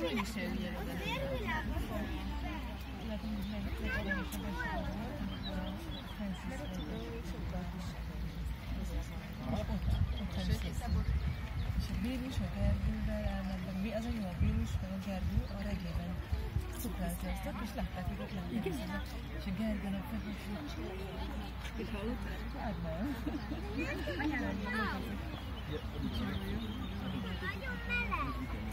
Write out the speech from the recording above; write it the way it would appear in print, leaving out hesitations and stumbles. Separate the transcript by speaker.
Speaker 1: Én is elvijelöm. És a Bélus a Gergővel elmentek. Az a jó, a Bélus meg a Gergő a regében cukráltáztak, és látták, hogy ott lennének. És a Gergőnek fekvését. És hallottál? Hát nem.
Speaker 2: Nagyon meleg!